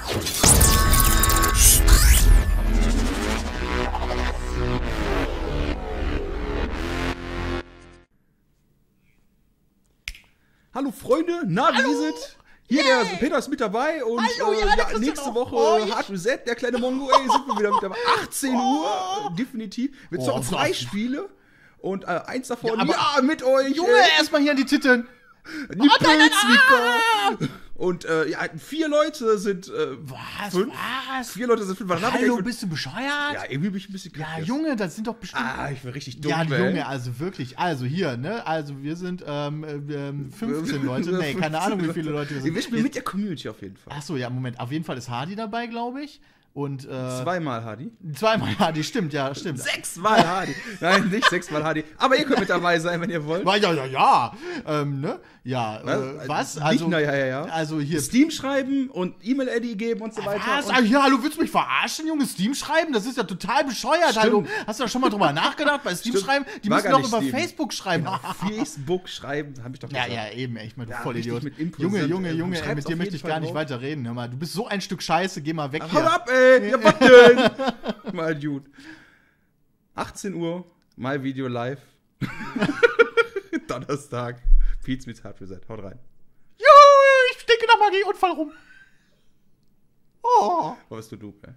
Hallo Freunde, na, wie ist es? Hier, der Peter ist mit dabei und ja, nächste Woche Hard Reset, der kleine Mongo, ey, sind wir wieder mit dabei. 18 Uhr, definitiv. Wir zocken 2 Spiele und eins davon, mit euch. Junge, erstmal hier an die Titten. Und ja, 4 Leute sind Was? 5. Was? 4 Leute sind 5. Hallo, bist du bescheuert? Ja, irgendwie bin ich ein bisschen Ja, Junge, das sind doch bestimmt... ich bin richtig dumm, Ja, ey. Junge, also wirklich, also hier, ne, also wir sind 15 Leute, nee, keine Ahnung, wie viele Leute wir sind. Wir spielen mit der Community auf jeden Fall. Achso, ja, Moment, auf jeden Fall ist Hardy dabei, glaube ich. Und, 2-mal Hardy. 2-mal Hardy, stimmt, ja, stimmt. 6-mal Hardy. Nein, nicht 6-mal Hardy. Aber ihr könnt mit dabei sein, wenn ihr wollt. Ja. Ne? Ja, was? Also, ja. Also hier. Steam schreiben und E-Mail-ID geben und so weiter. Was? Ja, hallo, willst du mich verarschen, Junge? Steam schreiben? Das ist ja total bescheuert, hallo. Hast du da schon mal drüber nachgedacht? Bei Steam schreiben? Die müssen doch über Facebook schreiben. Facebook schreiben, hab ich doch gesagt. Ja, eben, echt mal, du Vollidiot. Junge, ey, mit dir möchte ich gar nicht weiter reden. Hör mal, du bist so ein Stück Scheiße, geh mal weg Hau hier. ab, ey! Ja, was denn? Mal gut. 18 Uhr, mal Video live. Donnerstag. Pizza mit Hard Reset. Haut rein. Juhu, ich stinke nach Magieunfall rum. Oh. Was du ey?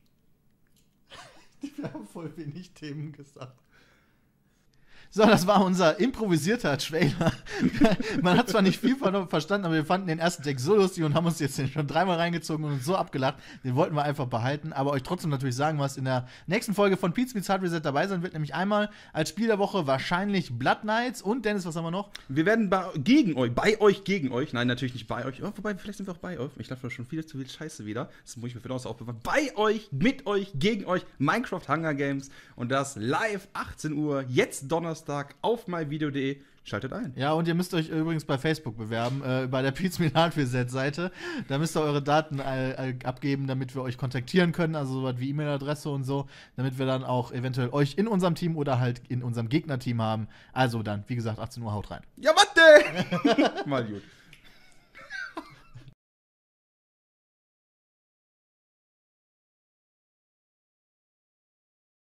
Wir haben voll wenig Themen gesagt. So, das war unser improvisierter Trailer. Man hat zwar nicht viel verstanden, aber wir fanden den ersten Text so lustig und haben uns jetzt den schon 3-mal reingezogen und uns so abgelacht. Den wollten wir einfach behalten, aber euch trotzdem natürlich sagen, was in der nächsten Folge von Pizza Meets Hard Reset dabei sein wird. Nämlich einmal als Spiel der Woche wahrscheinlich Blood Knights und Dennis, was haben wir noch? Wir werden gegen euch, nein, natürlich nicht bei euch, wobei, vielleicht sind wir auch bei euch. Ich glaube schon viel zu viel Scheiße wieder. Das muss ich mir für uns aufbewahren. Bei euch, mit euch, gegen euch, Minecraft Hunger Games und das live 18 Uhr, jetzt Donnerstag auf myvideo.de. Schaltet ein. Ja, und ihr müsst euch übrigens bei Facebook bewerben, bei der Pizza Meets Hard Reset Seite. Da müsst ihr eure Daten abgeben, damit wir euch kontaktieren können, also sowas wie E-Mail-Adresse und so, damit wir dann auch eventuell euch in unserem Team oder halt in unserem Gegnerteam haben. Also dann, wie gesagt, 18 Uhr, haut rein. Ja, warte! Mal gut.